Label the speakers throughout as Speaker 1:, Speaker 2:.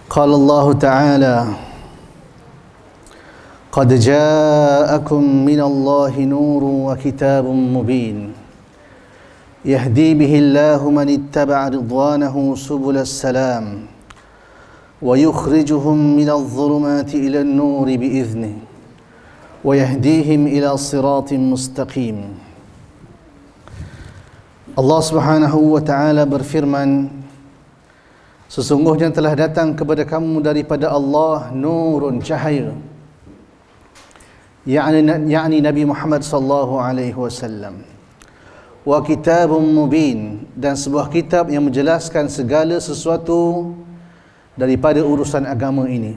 Speaker 1: قال الله تعالى: قد جاءكم من الله نور وكتاب مبين يهدي به الله من اتبع رضوانه سبل السلام ويخرجهم من الظلمات إلى النور بإذنه ويهديهم إلى صراط مستقيم. Allah Subhanahu wa ta'ala berfirman, sesungguhnya telah datang kepada kamu daripada Allah nurun, cahaya, yakni Nabi Muhammad sallallahu alaihi wasallam, wa kitabun mubin, dan sebuah kitab yang menjelaskan segala sesuatu daripada urusan agama ini.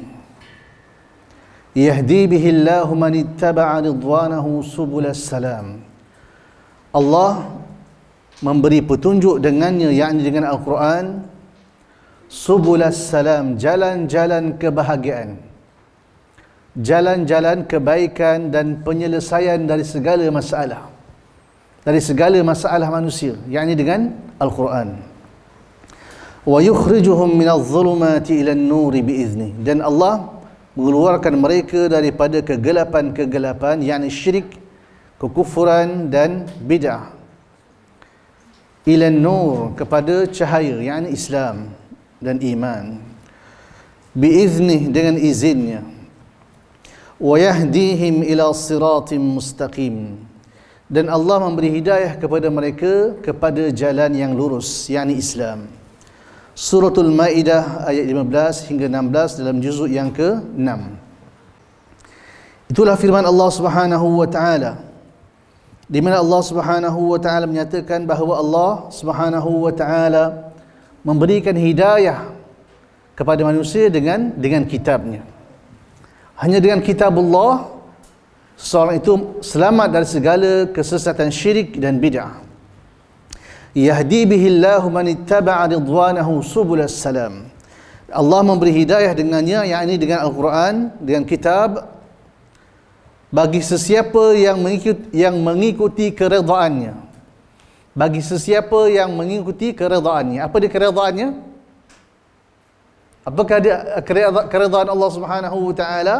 Speaker 1: Yahdi bihillahu man ittaba'a ridwanahu subulas salam. Allah memberi petunjuk dengannya, yakni dengan Al-Quran, subulas salam, jalan-jalan kebahagiaan, jalan-jalan kebaikan dan penyelesaian dari segala masalah manusia, yakni dengan Al-Quran. Wa yukhrijuhum minadh dhulumati ilan nuri biizni, dan Allah mengeluarkan mereka daripada kegelapan-kegelapan, yakni syirik, kekufuran dan bid'ah, ilan nur, kepada cahaya, yakni Islam dan iman, biiznih, dengan izinnya, wa yahdihim ila siratim mustaqim, dan Allah memberi hidayah kepada mereka kepada jalan yang lurus, yakni Islam. Suratul Maidah ayat 15 hingga 16 dalam juzuk yang ke-6. Itulah firman Allah Subhanahu wa ta'ala, di mana Allah Subhanahu wa ta'ala menyatakan bahawa Allah Subhanahu wa ta'ala memberikan hidayah kepada manusia dengan kitabnya. Hanya dengan kitab Allah seseorang itu selamat dari segala kesesatan syirik dan bid'ah. Yahdi bihillahu man ittaba'a ridwanahu subulas salam. Allah memberi hidayah dengannya, yakni dengan Al-Quran, dengan kitab, bagi sesiapa yang mengikuti keredaannya. Bagi sesiapa yang mengikuti keredaannya. Apa dia keredaannya? Apakah dia keredaan Allah Subhanahu wa ta'ala?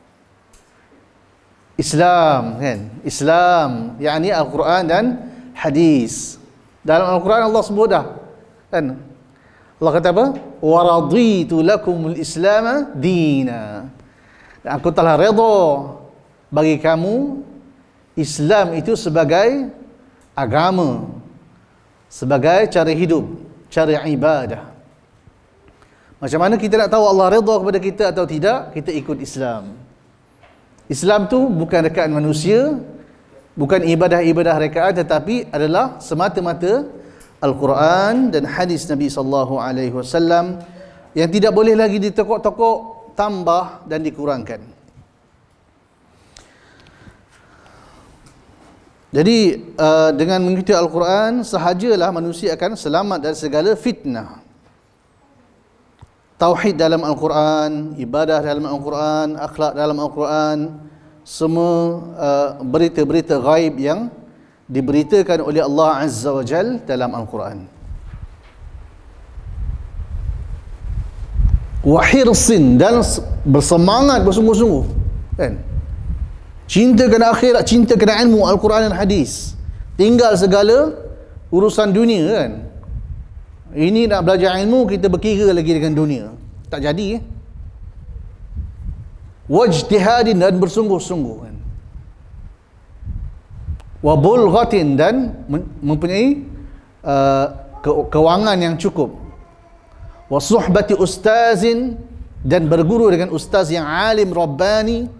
Speaker 1: Islam, kan? Islam, yakni Al-Quran dan hadis. Dalam Al-Quran Allah sebut dah, kan? Allah kata apa? Wa raditu lakumul islama dina. Aku telah redha bagi kamu Islam itu sebagai agama, sebagai cara hidup, cara ibadah. Macam mana kita nak tahu Allah redha kepada kita atau tidak? Kita ikut Islam. Islam tu bukan rekaan manusia, bukan ibadah-ibadah rekaan, tetapi adalah semata-mata Al-Quran dan hadis Nabi sallallahu alaihi wasallam yang tidak boleh lagi ditokok-tokok, tambah dan dikurangkan. Jadi dengan mengikuti Al-Quran sahajalah manusia akan selamat dari segala fitnah. Tauhid dalam Al-Quran, ibadah dalam Al-Quran, akhlak dalam Al-Quran, semua berita-berita ghaib yang diberitakan oleh Allah Azza wa Jal dalam Al-Quran. Wa hirsin, dan bersemangat bersungguh-sungguh, kan? Cinta kena akhirat, cinta kena ilmu, Al-Quran dan hadis. Tinggal segala urusan dunia, kan? Ini nak belajar ilmu, kita berkira lagi dengan dunia. Tak jadi, wajtihadin, dan bersungguh-sungguh, kan? Wa bulghatin, dan mempunyai kewangan yang cukup. Wa suhbati ustazin, dan berguru dengan ustaz yang alim rabbani.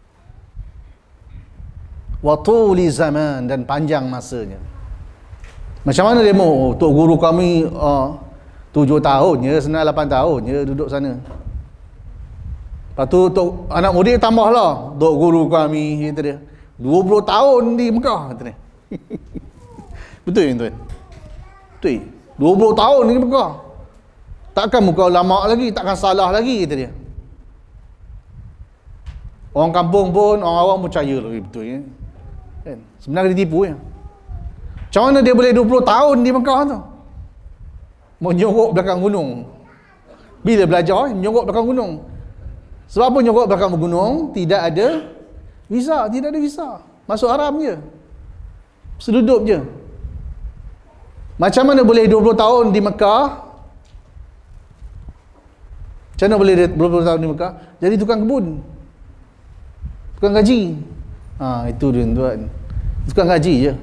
Speaker 1: Wa tuli zaman, dan panjang masanya. Macam mana dia mau? Tok guru kami 7 tahun je, senang 8 tahun je duduk sana. Lepas tu tok anak murid tambahlah, tok guru kami, kata dia, 20 tahun di Mekah, kata dia. Betul ya tuan? Betul. 20 tahun di Mekah. Takkan muka ulama lagi, takkan salah lagi, kata dia. Orang kampung pun, orang awam percaya lagi, betul ya. Kan? Sebenarnya dia tipu ya. Macam mana dia boleh 20 tahun di Mekah tu? Menyorok belakang gunung. Bila belajar, nyogok belakang gunung. Sebab apa nyogok belakang gunung? Tidak ada visa, tidak ada visa. Masuk haram je. Seduduk je. Macam mana boleh 20 tahun di Mekah? Macam mana boleh 20 tahun di Mekah? Jadi tukang kebun. Tukang gaji. Itu dia tuan. Tukang gaji je.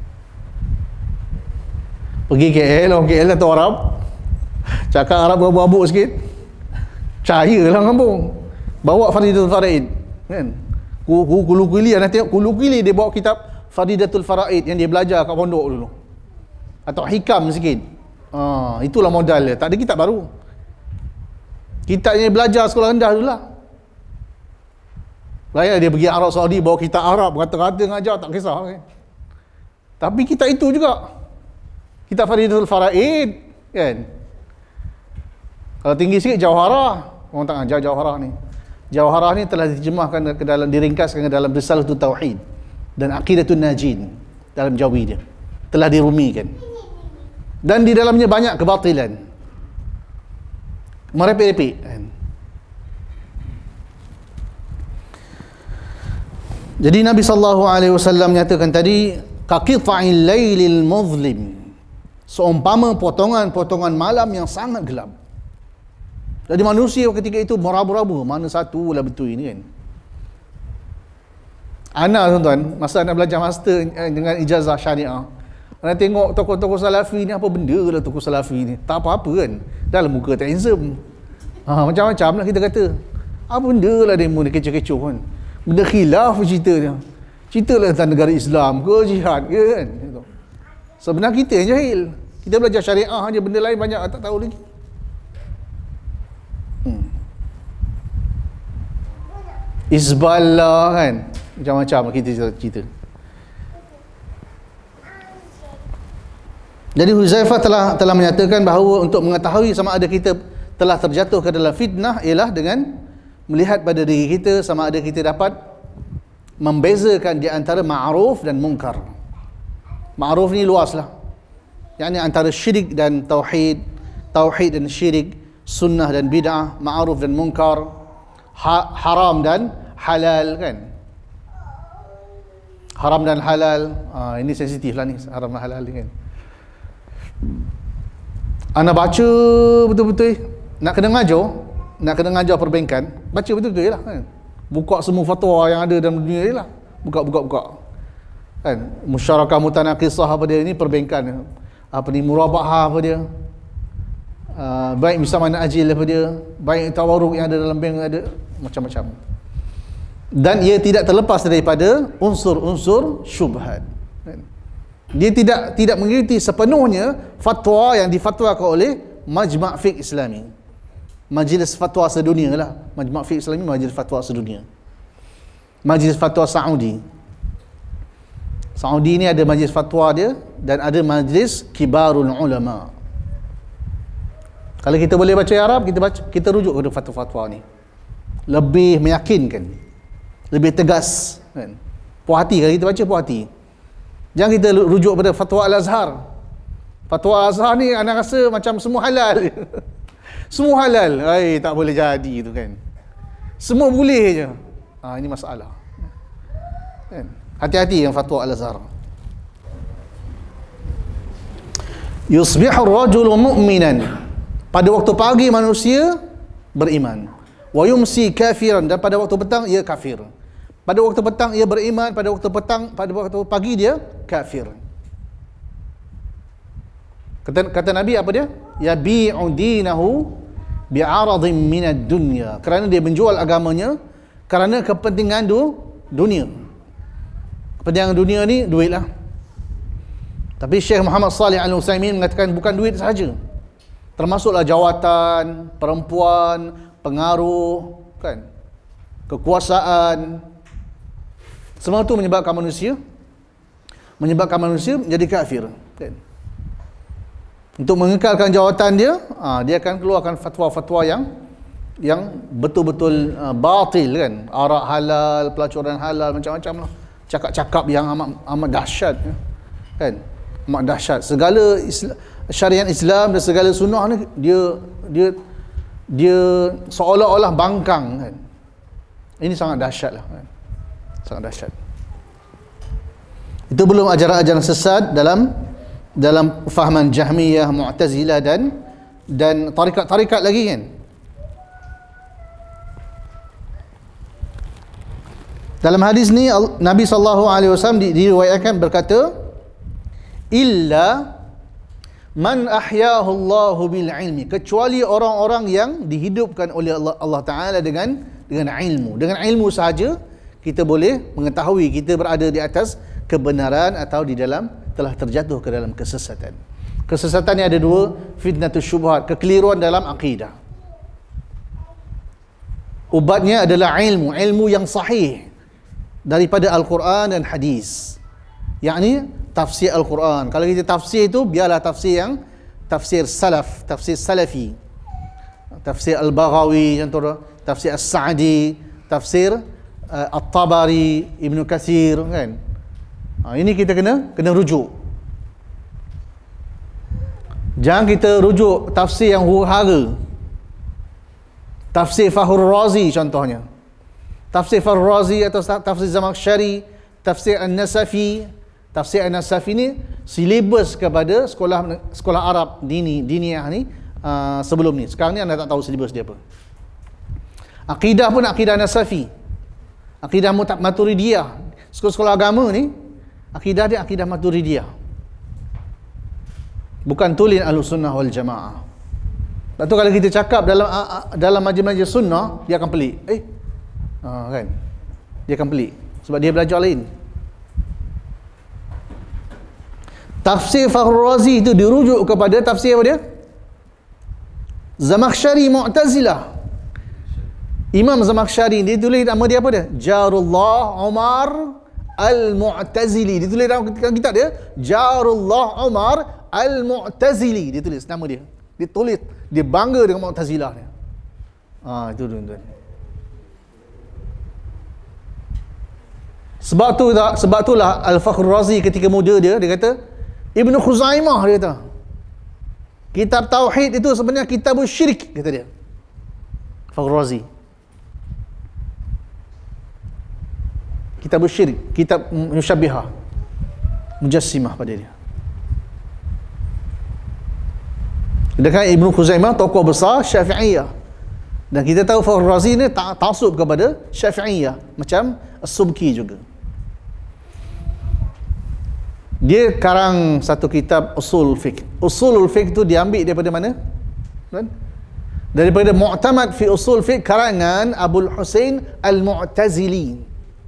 Speaker 1: Pergi KL, orang KL atau Arab. Cakap Arab berabuk-abuk sikit. Cahayalah kampung. Bawa Faridatul Faraid. Kan? Kulu-kuli, anda tengok kulu-kuli dia bawa kitab Faridatul Faraid yang dia belajar kat pondok dulu. Atau hikam sikit. Itulah modal dia. Tak ada kitab baru. Kitab yang dia belajar sekolah rendah dulu lah. Lain dia pergi Arab Saudi bawa kitab Arab, kata-kata ngajar, tak kisah kan. Tapi kitab itu juga. Kitab Faridatul Faraid kan. Kalau tinggi sikit Jauharah. Orang tak ajar Jauharah ni. Jauharah ni telah diterjemahkan ke dalam, diringkaskan ke dalam Risalatul Tauhid dan Aqidatun Najin dalam Jawi dia. Telah dirumikan. Dan di dalamnya banyak kebatilan. Merepek-repek kan. Jadi Nabi SAW nyatakan tadi, kaqita'il lailil muzlim, seumpama potongan-potongan malam yang sangat gelap. Jadi manusia ketika itu merabu-rabu, mana satu lah betul ini kan. Ana tuan-tuan, masa nak belajar master dengan ijazah syariah, ana tengok tokoh-tokoh salafi ni, apa benda lah tokoh salafi ni, tak apa-apa kan, dalam muka tak handsome, macam-macam lah kita kata, apa benda lah demo ni kecoh-kecoh kan, benda khilaf cerita dia, cerita lah tentang negara Islam ke jihad ke kan. Sebenarnya kita yang jahil, kita belajar syariah je, benda lain banyak tak tahu lagi. Isbal lah kan, macam-macam kita cerita. Jadi Huzaifah telah menyatakan bahawa untuk mengetahui sama ada kita telah terjatuh ke dalam fitnah ialah dengan melihat pada diri kita sama ada kita dapat membezakan di antara ma'ruf dan munkar. Ma'ruf ni luas lah, yakni antara syirik dan tauhid, tauhid dan syirik, sunnah dan bid'ah, ma'ruf dan munkar, haram dan halal kan. Haram dan halal, ini sensitif lah ni, haram dan halal ni kan. Anda baca betul-betul, nak kena ngajar perbankan, baca betul-betul lah kan. Buka semua fatwa yang ada dalam dunia ni lah, buka kan. Musyarakah mutanaqisah apa dia ni, perbankan apa ni, murabahah apa dia, baik misaman ajil apa dia, baik tawaruk yang ada dalam bank ada, macam-macam. Dan ia tidak terlepas daripada unsur-unsur syubhat. Dia tidak mengikuti sepenuhnya fatwa yang difatwakan oleh Majma' Fiqh Islami, majlis fatwa sedunia lah. Majma' Fiqh Islami, majlis fatwa sedunia. Majlis fatwa Saudi ni ada majlis fatwa dia, dan ada majlis kibarul ulama. Kalau kita boleh baca Arab, kita rujuk kepada fatwa-fatwa ni, lebih meyakinkan, lebih tegas kan. Puas hati kalau kita baca, puas hati. Jangan kita rujuk pada fatwa Al-Azhar. Fatwa Al-Azhar ni anak rasa macam semua halal. Semua halal, tak boleh jadi tu kan. Semua boleh je. Ini masalah kan? Hati-hati yang fatwa Al-Azhar. Yusbihu ar-rajulu mu'minan, pada waktu pagi manusia beriman, wa yumsi kafiran, dan pada waktu petang ia kafir. Pada waktu petang ia beriman, pada waktu pagi dia kafir. Kata Nabi apa dia? Yabi'u dinahu bi'aradhin minad dunya, kerana dia menjual agamanya kerana kepentingan dunia. Kepentingan dunia ni duit lah. Tapi Syekh Muhammad Salih Al-Utsaimin mengatakan bukan duit sahaja, termasuklah jawatan, perempuan, pengaruh kan, kekuasaan. Semua itu menyebabkan manusia menjadi kafir kan? Untuk mengekalkan jawatan dia, dia akan keluarkan fatwa-fatwa yang betul-betul batil kan. Arak halal, pelacuran halal, macam-macam lah. Cakap-cakap yang amat dahsyat kan. Amat dahsyat. Segala syariat Islam dan segala sunnah ni dia dia seolah-olah bangkang kan. Ini sangat dahsyat lah kan. Sangat dahsyat. Itu belum ajaran-ajaran sesat dalam fahaman Jahmiyah, Mu'tazilah dan tarikat-tarikat lagi kan. Dalam hadis ni Nabi SAW diriwayatkan berkata, illa man ahyahu Allahu bil ilmi, kecuali orang-orang yang dihidupkan oleh Allah Ta'ala dengan ilmu. Dengan ilmu sahaja kita boleh mengetahui kita berada di atas kebenaran atau telah terjatuh ke dalam kesesatan. Kesesatan ni ada dua, fitnatus syubhat, kekeliruan dalam akidah. Ubatnya adalah ilmu yang sahih daripada Al-Quran dan hadis. Yakni tafsir Al-Quran. Kalau kita tafsir itu, biarlah tafsir salaf, tafsir salafi. Tafsir Al-Baghawi, contoh tafsir As-Sa'di, tafsir At-Tabari, Ibn Katsir kan. Ini kita kena rujuk. Jangan kita rujuk tafsir yang huru-hara. Tafsir Fakhrul Razi contohnya. Tafsir Fakhrul Razi atau tafsir Zamakhsyari, tafsir An-Nasafi. Tafsir An-Nasafi ni silibus kepada sekolah Arab diniyah ni sebelum ni. Sekarang ni anda tak tahu silibus dia apa. Akidah pun akidah Nasafi. Akidah Maturidiyah. Sekolah agama ni akidah dia akidah Maturidiyah. Bukan tulen Ahlussunnah wal Jamaah. Lepas tu kalau kita cakap dalam majlis-majlis sunnah, dia akan pelik. Kan? Dia akan pelik sebab dia belajar lain. Tafsir Fakhrul Razi itu dirujuk kepada tafsir apa dia? Zamakhsyari Mu'tazilah. Imam Zamakhsyari dia tulis nama dia apa dia? Jarullah Umar Al-Mu'tazili. Dia tulis dalam kitab dia Jarullah Umar Al-Mu'tazili. Dia tulis nama dia. Dia tulis, dia bangga dengan Mu'tazilah dia. Itu tuan-tuan. Sebab itulah Al-Fakhrul Razi ketika muda dia kata Ibn Khuzaimah, dia kata kitab tauhid itu sebenarnya kitabul syirik, kata dia. Fakhrul Razi, kitabul syirik, kitab musyabbihah, mujassimah pada dia. Sedangkan Ibn Khuzaimah tokoh besar Syafi'iyah. Dan kita tahu Fakhrul Razi ni ta'assub kepada Syafi'iyah macam As-Subki juga. Dia karang satu kitab Usul Fiqh. Usulul Fiqh tu diambil daripada mana? Daripada Mu'tamad fi Usul Fiqh karangan Abul Husain Al-Mu'tazili.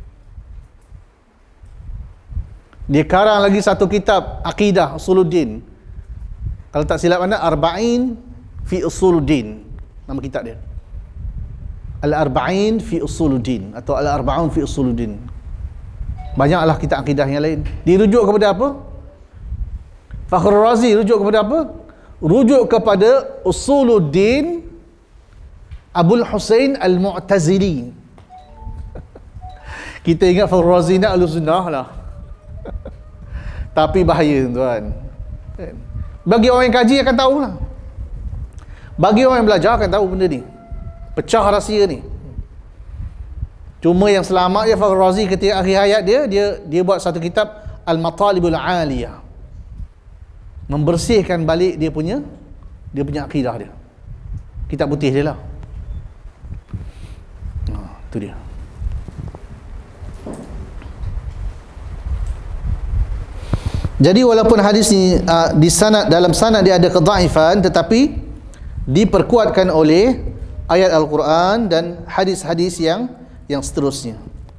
Speaker 1: Dia karang lagi satu kitab Aqidah Usuluddin. Kalau tak silap anda, Arba'in fi Usuluddin nama kitab dia. Al-Arba'in fi Usuluddin atau Al-Arba'un fi Usuluddin. Banyaklah kitab akidah yang lain. Dirujuk kepada apa? Fakhrul Razi rujuk kepada apa? Rujuk kepada Usuluddin Abul Husain Al-Mu'tazili. Kita ingat Fakhrul Razi ni Ahlussunnah lah. Tapi bahaya tuan. Bagi orang yang kaji akan tahu lah. Bagi orang yang belajar akan tahu benda ni. Pecah rahsia ni. Cuma yang selamat ya Fakhrul Razi ketika akhir hayat dia buat satu kitab Al-Matalibul Aliyah. Membersihkan balik dia punya akidah dia. Kitab putih dia lah. Itu dia. Jadi walaupun hadis ni dalam sanad dia ada kedhaifan, tetapi diperkuatkan oleh ayat Al-Quran dan hadis-hadis yang seterusnya.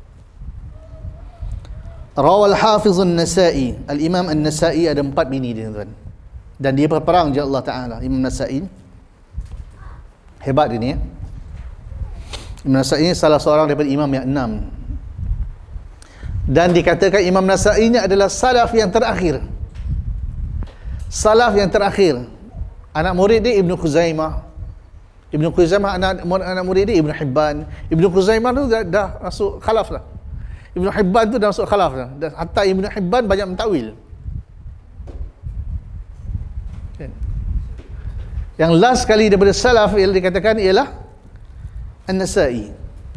Speaker 1: Rawal Hafizun Nasa'i. Al-Imam An-Nasa'i ada 4 bini dia tuan. Dan dia berperang je Allah Ta'ala. Imam Nasa'i hebat dia ni ya. Imam Nasa'i ni salah seorang daripada imam yang 6. Dan dikatakan Imam Nasa'i ni adalah salaf yang terakhir. Salaf yang terakhir. Anak murid dia Ibn Khuzaimah. Ibn Khuzaimah anak murid dia Ibn Hibban. Ibn Khuzaimah tu dah masuk khalaf lah. Ibn Hibban tu dah masuk khalaf lah. Dan hatta Ibn Hibban banyak mentakwil. Yang last kali daripada salaf yang dikatakan ialah An-Nasa'i.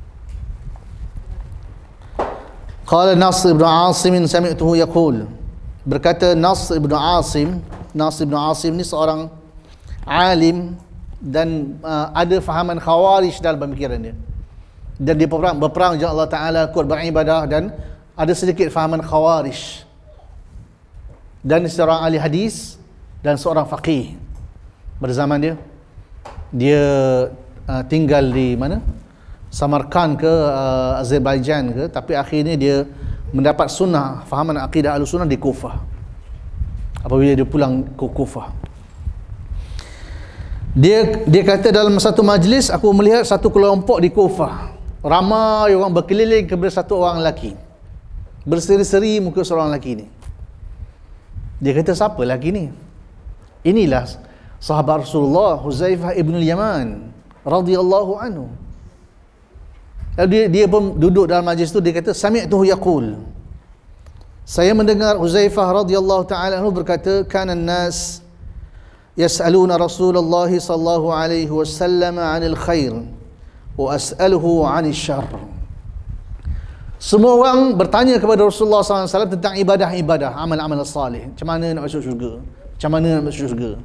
Speaker 1: Qala Nasr ibn Asim sami'tuhu yaqul, berkata Nasr ibn Asim ni seorang alim dan ada fahaman khawarij dalam pemikiran dia, dan dia berperang jalan Allah Ta'ala, kuat beribadah, dan ada sedikit fahaman khawarij, dan seorang ahli hadis dan seorang faqih pada zaman dia tinggal di mana, Samarkand ke Azerbaijan ke, tapi akhirnya dia mendapat sunnah, fahaman akidah Ahlussunnah di Kufah apabila dia pulang ke Kufah. Dia kata dalam satu majlis aku melihat satu kelompok di Kufah, ramai orang berkeliling kepada satu orang lelaki, berseri-seri muka seorang lelaki ni. Dia kata, siapa lelaki ni? Inilah sahabat Rasulullah, Huzaifah ibn al-Yaman radhiyallahu anhu. Lalu dia pun duduk dalam majlis tu, dia kata, sami'tuhu yaqul, saya mendengar Huzaifah radhiyallahu ta'ala anhu berkata, kana an-nas yas'aluna Rasulullah sallallahu alaihi wasallam 'anil khair wa as'aluhu 'anil syarr. Semua orang bertanya kepada Rasulullah sallallahu alaihi wasallam tentang ibadah-ibadah, amal-amal salih, macam mana nak masuk syurga, macam mana nak masuk syurga.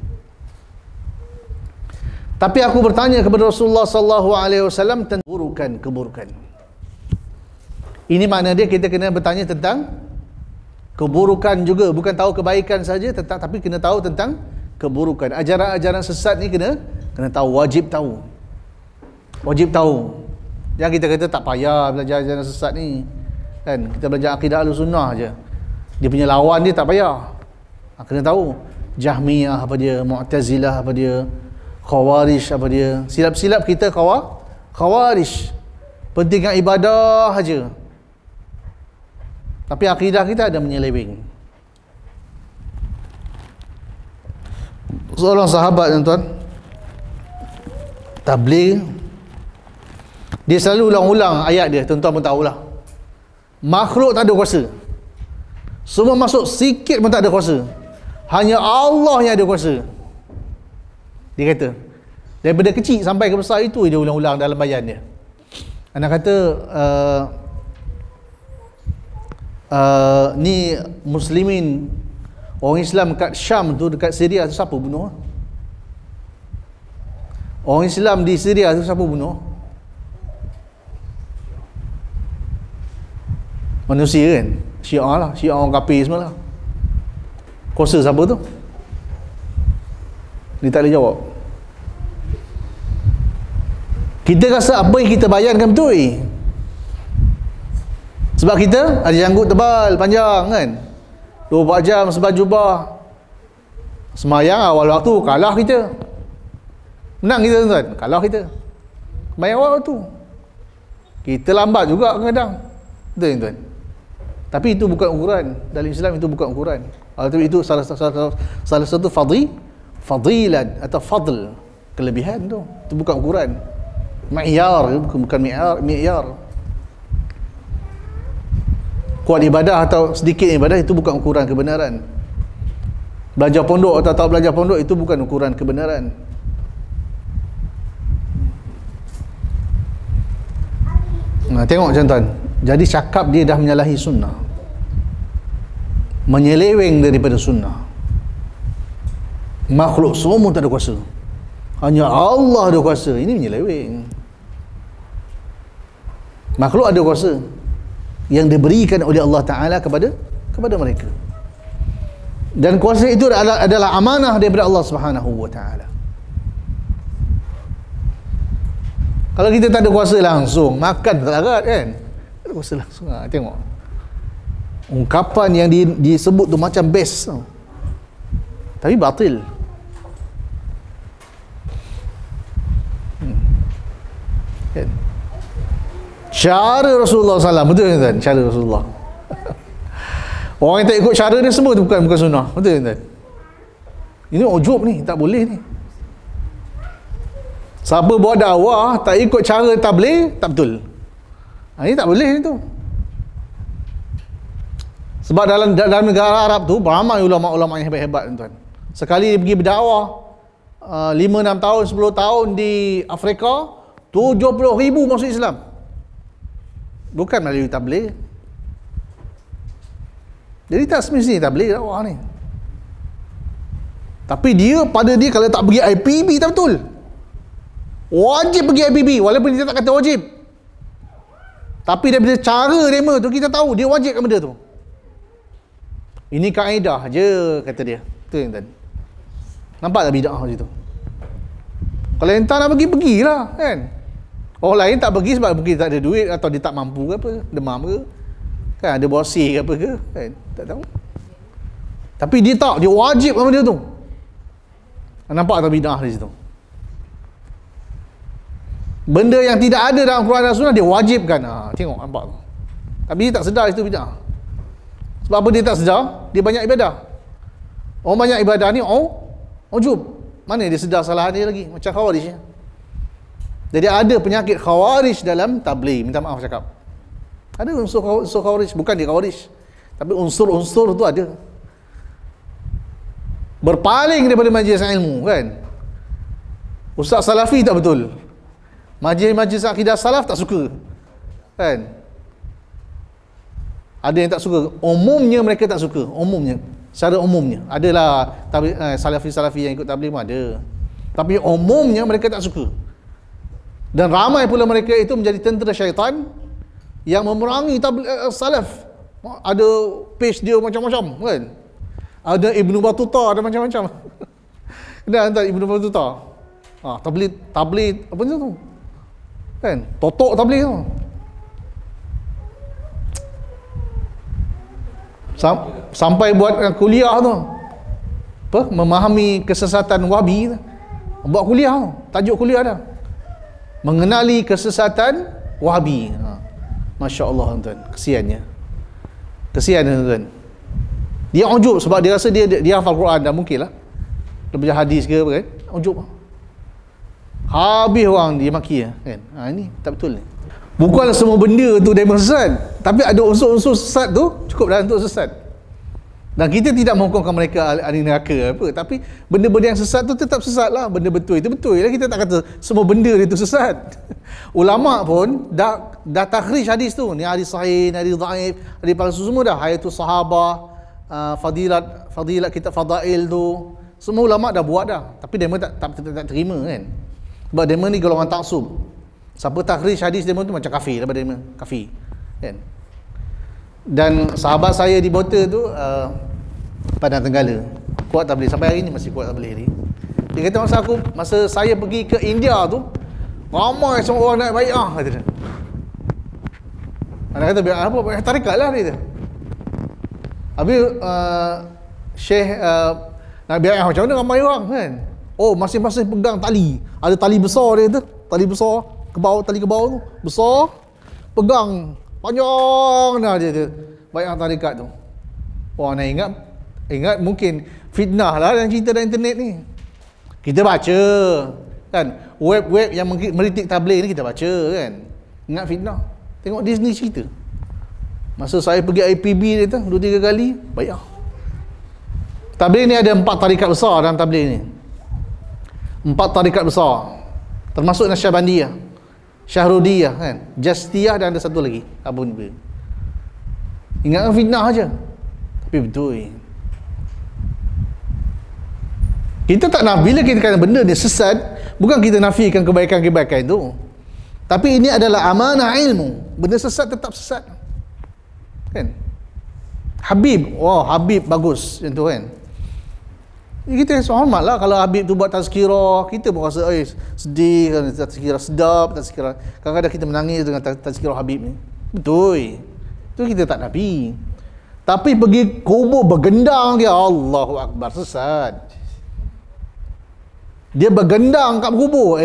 Speaker 1: Tapi aku bertanya kepada Rasulullah sallallahu alaihi wasallam tentang keburukan. Ini makna dia, kita kena bertanya tentang keburukan juga, bukan tahu kebaikan saja, tapi kena tahu tentang keburukan. Ajaran-ajaran sesat ni kena tahu, wajib tahu. Yang kita kata tak payah belajar ajaran sesat ni, kan? Kita belajar akidah Ahlussunnah je. Dia punya lawan dia tak payah. Kena tahu Jahmiyah apa dia, Mu'tazilah apa dia, Khawarij apa dia. Silap-silap kita Khawarij, pentingkan ibadah aja, tapi akidah kita ada menyeleweng. Seorang sahabat, tuan-tuan, tabligh, dia selalu ulang-ulang ayat dia, tuan-tuan pun tahulah. Makhluk tak ada kuasa, semua masuk sikit pun tak ada kuasa, hanya Allah yang ada kuasa. Dia kata, daripada kecil sampai ke besar itu dia ulang-ulang dalam bayan dia. Anak kata ni muslimin, orang Islam kat Syam tu, dekat Syria tu, siapa bunuh? Orang Islam di Syria tu siapa bunuh? Manusia kan, Syiah lah, Syiah orang kafir semua lah. Kuasa siapa tu? Dia tak boleh jawab. Kita rasa apa yang kita bayangkan betul, sebab kita ada janggut tebal panjang kan, 24 jam sebab jubah, semayang awal waktu kalah kita, menang kita tuan, kalah kita. Semayang awal waktu kita lambat juga kadang, betul tuan. Tapi itu bukan ukuran dalam Islam, itu bukan ukuran. Itu salah satu fadilat atau fadl, kelebihan tu. Itu bukan ukuran. Ma'yar, bukan mi'yar. Kuat ibadah atau sedikit ibadah itu bukan ukuran kebenaran. Belajar pondok atau tak belajar pondok itu bukan ukuran kebenaran. Nah, tengok tuan-tuan. Jadi cakap dia dah menyalahi sunnah, menyeleweng daripada sunnah. Makhluk semua tak ada kuasa, hanya Allah ada kuasa. Ini menyeleweng. Makhluk ada kuasa yang diberikan oleh Allah Ta'ala kepada mereka, dan kuasa itu adalah amanah daripada Allah Subhanahu wa Ta'ala. Kalau kita tak ada kuasa langsung, makan tak larat kan, tak ada kuasa langsung. Tengok ungkapan yang disebut tu macam best, tapi batil. Kan? Cara Rasulullah SAW, betul kan? Cara Rasulullah. Orang yang tak ikut cara dia semua tu bukan sunnah, betul kan? Ini ujub ni, tak boleh ni. Siapa buat dakwah tak ikut cara tabligh, tak betul. Ini tak boleh tu. Sebab dalam negara Arab tu ramai ulama-ulama yang hebat-hebat tuan. Sekali dia pergi berdakwah 5-6 tahun, 10 tahun di Afrika, 70,000 masuk Islam. Bukan melalui tabligh. Jadi tak semestinya tabligh dakwah ni. Tapi pada dia kalau tak pergi IPB tak betul. Wajib pergi IPB walaupun dia tak kata wajib. Tapi daripada cara demo tu kita tahu dia wajibkan benda tu. Ini kaedah je kata dia. Tu yang tadi. Nampak tak bid'ah macam tu? Kalau yang tak nak pergi, pergilah kan. Orang lain tak pergi sebab mungkin tak ada duit atau dia tak mampu ke apa, demam ke. Kan ada bosi ke apa ke, kan? Tak tahu. Tapi dia tak, dia wajibkan benda tu. Nampak tak bid'ah di situ? Benda yang tidak ada dalam Quran dan Sunnah dia wajibkan. Tengok, nampak tu. Tapi dia tak sedar itu bid'ah. Sebab apa dia tak sedar? Dia banyak ibadah. Orang banyak ibadah ni ujub. Mana dia sedar salah dia lagi? Macam Khawarij. Jadi ada penyakit Khawarij dalam tabligh. Minta maaf cakap. Ada unsur Khawarij. Bukan dia Khawarij, tapi unsur-unsur tu ada. Berpaling daripada majlis ilmu kan. Ustaz Salafi tak betul. Majlis akidah salaf tak suka. Kan? Ada yang tak suka. Umumnya mereka tak suka. Umumnya. Secara umumnya. Adalah Salafi-Salafi yang ikut tabligh pun ada. Tapi umumnya mereka tak suka. Dan ramai pula mereka itu menjadi tentera syaitan yang memerangi salaf. Ada page dia macam-macam kan. Ada Ibnu Battuta, ada macam-macam. Kena hantar Ibnu Battuta. Tabligh apa tu? Kan? Totok tabligh tu. Sampai buat kuliah tu. Apa? Memahami kesesatan Wahabi tu. Buat kuliah tu. Tajuk kuliah dah. Mengenali kesesatan Wahabi. Masya Allah tuan. Kesiannya. Kesian tuan. Dia ujub sebab dia rasa dia hafal Quran dah mungkin lah. Dia baca hadis ke apa kan. Ujub. Habis orang dia maki kan. Ini tak betul ni. Bukanlah semua benda tu dia sesat, tapi ada unsur-unsur sesat tu cukup dah untuk sesat. Dan kita tidak menghukumkan mereka ahli neraka apa, tapi benda-benda yang sesat tu tetap sesat lah. Benda betul itu betul lah. Kita tak kata semua benda dia tu sesat. Ulama pun dah takhrij hadis tu. Ni hadis sahih, hadis dhaif, hadis palsu semua dah. Hayatul sahabah, fadilat kitab fadail tu, semua ulama dah buat dah. Tapi mereka tak terima kan. Sebab mereka ni golongan taksub. Siapa takhrij hadis mereka tu macam kafir daripada mereka. Kafir kan. Dan sahabat saya di Bota tu Padang Tenggala kuat tabligh sampai hari ni masih kuat tabligh ni. Dia kata masa saya pergi ke India tu ramai semua orang nak bai'ah kata dia. Dia kata bai'ah apa? Bai'ah tarekat lah dia. Habis Syekh nak bai'ah macam mana ramai orang kan. Oh masing-masing pegang tali. Ada tali besar dia tu, tali besar ke bawah, tali ke bawah tu besar, pegang panjang dah dia tu. Bai'ah tarekat tu. Wah nak ingat mungkin fitnah lah dalam cerita dalam internet ni. Kita baca kan, web-web yang meritik tabligh ni kita baca kan. Ingat fitnah. Tengok Disney cerita. Masa saya pergi IPB dia tu 2-3 kali bai'ah. Tabligh ni ada 4 tarikat besar dalam tabligh ni. 4 tarikat besar. Termasuk Nasyabandiyah, Syahrudiyah kan, Jastiyah dan ada satu lagi. Apa ni? Ingatkan fitnah aja. Tapi betul. Kita tak nak, bila kita kata benda ni sesat, bukan kita nafikan kebaikan-kebaikan itu. Tapi ini adalah amanah ilmu. Benda sesat tetap sesat. Kan? Habib, Habib bagus macam tu kan. Kita hormat lah kalau Habib tu buat tazkirah. Kita pun rasa sedih kan, tazkirah sedap, tazkirah. Kadang-kadang kita menangis dengan tazkirah Habib ni. Betul. Itu kita tak nafi. Tapi pergi kubur bergendang dia, Allahu Akbar, sesat. Dia bergendang kat kubur.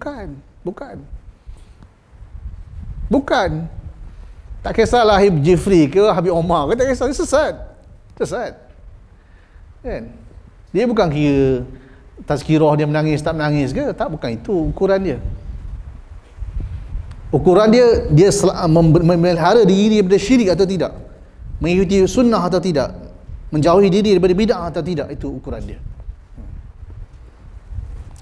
Speaker 1: Bukan. Tak kisahlah Habib Jifri ke Habib Omar ke, tak kisah, dia sesat. Kan? Dia bukan kira tazkirah dia menangis tak menangis ke, tak, bukan itu ukuran dia. Ukuran dia memelihara diri daripada syirik atau tidak, mengikuti sunnah atau tidak, menjauhi diri daripada bid'ah atau tidak, itu ukuran dia.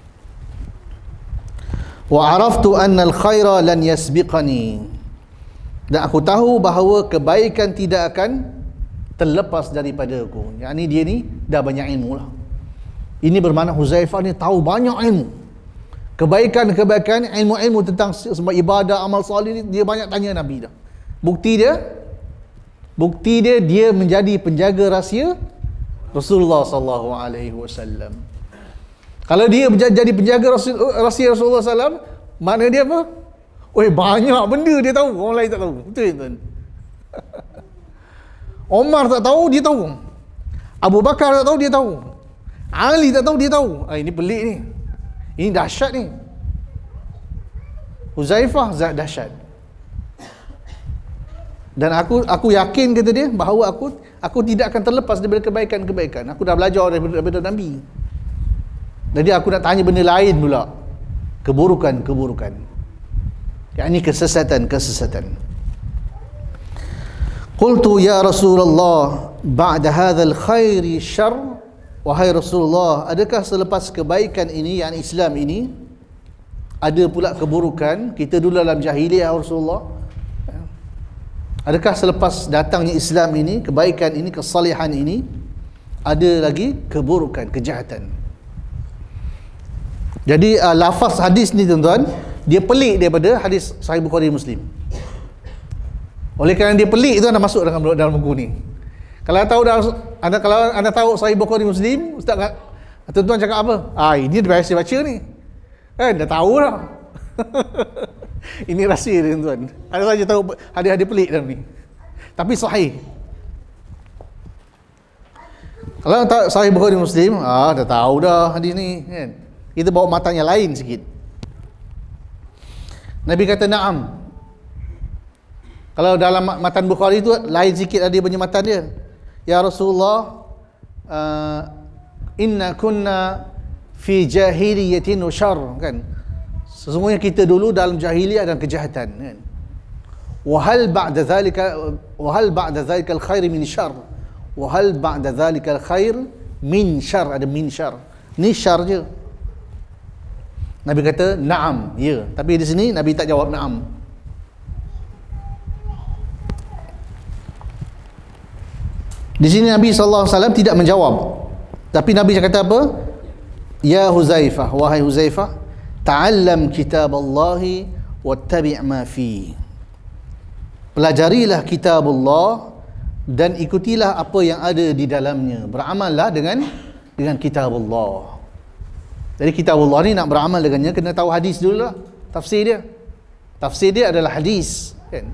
Speaker 1: Wa araftu anna al-khaira lan yasbiqani. Dan aku tahu bahawa kebaikan tidak akan terlepas daripada aku. Yang ni dia ni dah banyak ilmu lah. Ini bermakna Huzaifah ni tahu banyak ilmu. Kebaikan-kebaikan, ilmu-ilmu tentang semua ibadah, amal soleh ni dia banyak tanya Nabi dah. Bukti dia menjadi penjaga rahsia Rasulullah sallallahu alaihi wasallam. Kalau dia jadi penjaga rahsia Rasulullah sallam, makna dia apa? Oi, banyak benda dia tahu, orang lain tak tahu. Betul tuan. Omar tak tahu, dia tahu. Abu Bakar tak tahu, dia tahu. Ali tak tahu, dia tahu. Ini pelik ni. Ini dahsyat ni. Huzaifah dahsyat. Dan aku yakin, kata dia, bahawa aku tidak akan terlepas daripada kebaikan-kebaikan. Aku dah belajar daripada Nabi. Jadi aku nak tanya benda lain pula. Keburukan-keburukan. Yang ini kesesatan-kesesatan. Qultu ya Rasulullah ba'da hadzal khairi syarr. Wahai Rasulullah, adakah selepas kebaikan ini, yang Islam ini, ada pula keburukan? Kita dulu dalam jahiliyah Rasulullah. Adakah selepas datangnya Islam ini, kebaikan ini, kesalihan ini, ada lagi keburukan, kejahatan? Jadi lafaz hadis ni tuan-tuan, dia pelik daripada hadis Sahih Bukhari Muslim. Oleh kerana dia pelik, itu anda masuk dalam buku ni. Kalau anda tahu Sahih Bukhari Muslim, ustaz, tuan-tuan cakap apa? Ini dia biasa baca ni. Kan dah tahu dah. Ini rahsia dia tuan. Ada saja tahu hadis-hadis pelik dalam ni. Tapi sahih. Kalau tak Sahih Bukhari Muslim, dah tahu dah hadis ni kan. Kita bawa matanya lain sikit. Nabi kata na'am. Kalau dalam matan Bukhari tu lain sikit ada punya matan dia. Ya Rasulullah, inna kunna fi jahiliyatin wa syarr, kan? Sesungguhnya kita dulu dalam jahiliyah dan kejahatan, kan? Wa hal ba'da dhalika al-khair min syarr. Wa hal ba'da dhalika al-khair min syarr. Ada min syarr. Ni syarr je. Nabi kata na'am, ya. Tapi di sini Nabi tak jawab na'am. Di sini Nabi SAW tidak menjawab. Tapi Nabi kata apa? Ya Huzaifah, wahai Huzaifah, ta'allam kitab Allahi wattabi' ma fi. Pelajarilah kitab Allah dan ikutilah apa yang ada di dalamnya. Beramallah dengan kitab Allah. Jadi kitab Allah ni nak beramal dengannya, kena tahu hadis dulu lah. Tafsir dia. Tafsir dia adalah hadis, kan?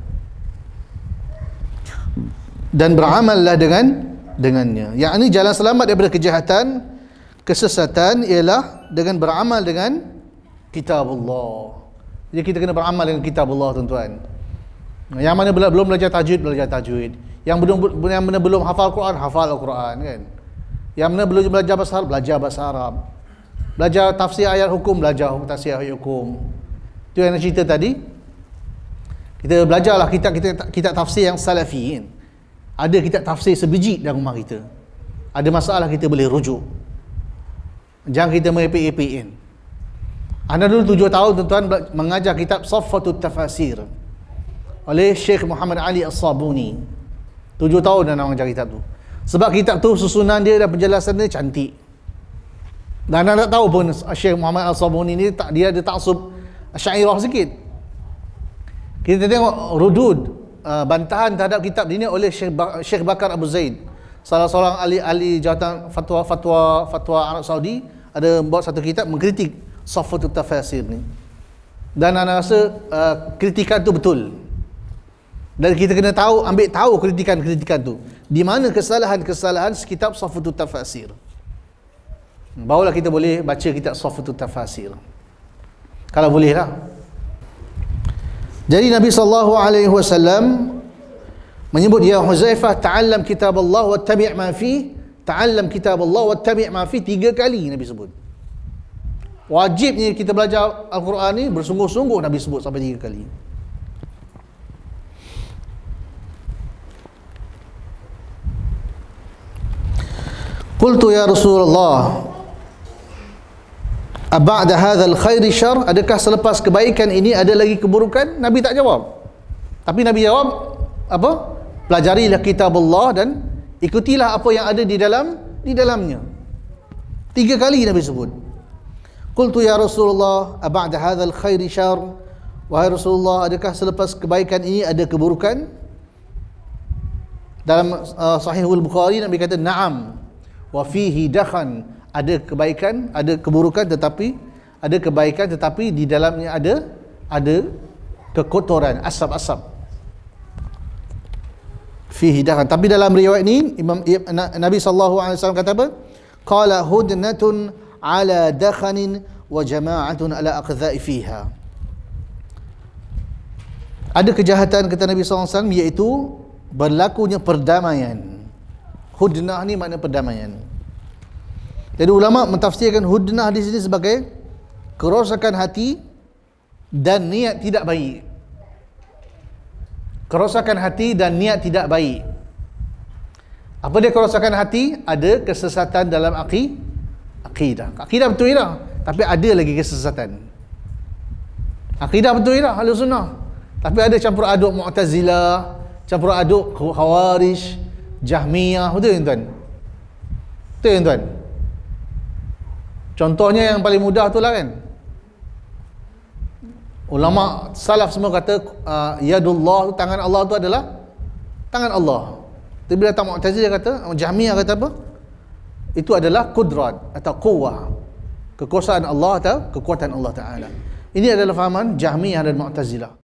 Speaker 1: Dan beramallah dengannya. Yang ini jalan selamat daripada kejahatan, kesesatan ialah dengan beramal dengan kitab Allah. Jadi kita kena beramal dengan kitab Allah, tuan-tuan. Yang mana belum belajar tajwid, belajar tajwid. Yang mana belum hafal Quran, hafal Al-Quran, kan? Yang mana belum belajar bahasa Arab, belajar bahasa Arab. Belajar tafsir ayat hukum, belajar tafsir ayat hukum. Itu yang cerita tadi. Kita belajarlah kitab tafsir yang salafi, kan? Ada kitab tafsir sebiji dalam rumah kita. Ada masalah kita boleh rujuk. Jangan kita merepek-repek, kan? Anda dulu 7 tahun tuan-tuan mengajar kitab Saffatut Tafasir oleh Syekh Muhammad Ali As-Sabuni. 7 tahun anda mengajar kitab tu. Sebab kitab tu susunan dia dan penjelasan dia cantik. Dan anda tak tahu pun Syekh Muhammad Al-Sabuni ni dia ada taksub Syairah sikit. Kita tengok rudud, bantahan terhadap kitab ini oleh Syekh Bakar Abu Zaid, salah seorang ahli jawatan fatwa Arab Saudi, ada buat satu kitab mengkritik Saffatut Tafasir ni. Dan anda rasa kritikan tu betul. Dan kita kena ambil tahu kritikan tu. Di mana kesalahan-kesalahan kitab Saffatut Tafasir. Barulah kita boleh baca kitab Saffatut Tafasir. Kalau boleh lah. Jadi Nabi SAW menyebut, ya Huzaifah, ta'allam kitab Allah wattabi' ma fi. Ta'allam kitab Allah wattabi' ma fi 3 kali Nabi sebut. Wajibnya kita belajar Al-Quran ni bersungguh-sungguh, Nabi sebut sampai 3 kali. Qultu ya Rasulullah, Aba'da hadzal khairi syarr, adakah selepas kebaikan ini ada lagi keburukan? Nabi tak jawab. Tapi Nabi jawab apa? Pelajarilah kitab Allah dan ikutilah apa yang ada di dalamnya. 3 kali Nabi sebut. Qultu ya Rasulullah, aba'da hadzal khairi syarr, wahai Rasulullah, adakah selepas kebaikan ini ada keburukan? Dalam Sahihul Bukhari Nabi kata na'am wa fihi dakhan, ada kebaikan, ada keburukan, tetapi ada kebaikan tetapi di dalamnya ada kekotoran, asap-asap. Fihi dakhan. Tapi dalam riwayat ini Nabi SAW kata apa? Qala hudnatun ala dakhanin wa jama'atun ala aqdha'i fiha. Ada kejahatan kata Nabi SAW, iaitu berlakunya perdamaian. Hudnah ni makna perdamaian. Jadi ulama mentafsirkan hudnah di sini sebagai kerosakan hati dan niat tidak baik. Kerosakan hati dan niat tidak baik. Apa dia kerosakan hati? Ada kesesatan dalam akidah. Akidah betul dah, tapi ada lagi kesesatan. Akidah betul dah, Ahlus Sunnah, tapi ada campur aduk Mu'tazilah, campur aduk Khawarij, Jahmiyah. Betul tuan? Betul tuan? Contohnya yang paling mudah tu lah kan, ulama salaf semua kata yadullah, tangan Allah tu adalah tangan Allah. Tapi bila tak Mu'tazilah kata, Jahmiyah kata apa? Itu adalah kudrat atau quwwah, kekuasaan Allah atau kekuatan Allah Ta'ala. Ini adalah fahaman Jahmiyah dan Mu'tazilah.